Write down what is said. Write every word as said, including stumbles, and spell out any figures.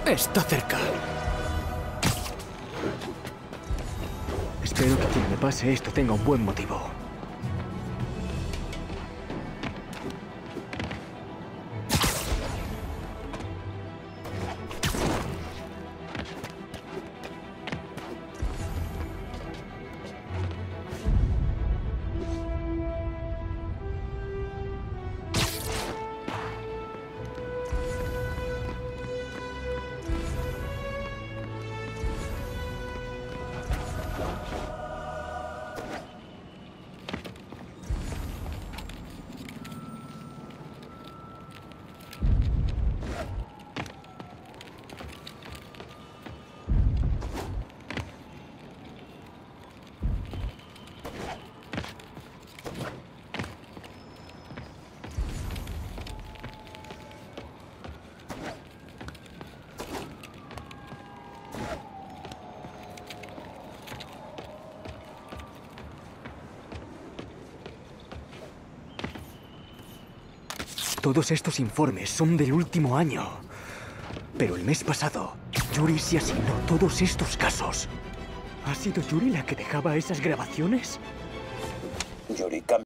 Está cerca. Espero que quien me pase esto tenga un buen motivo. Todos estos informes son del último año. Pero el mes pasado, Yuri se asignó todos estos casos. ¿Ha sido Yuri la que dejaba esas grabaciones? Yuri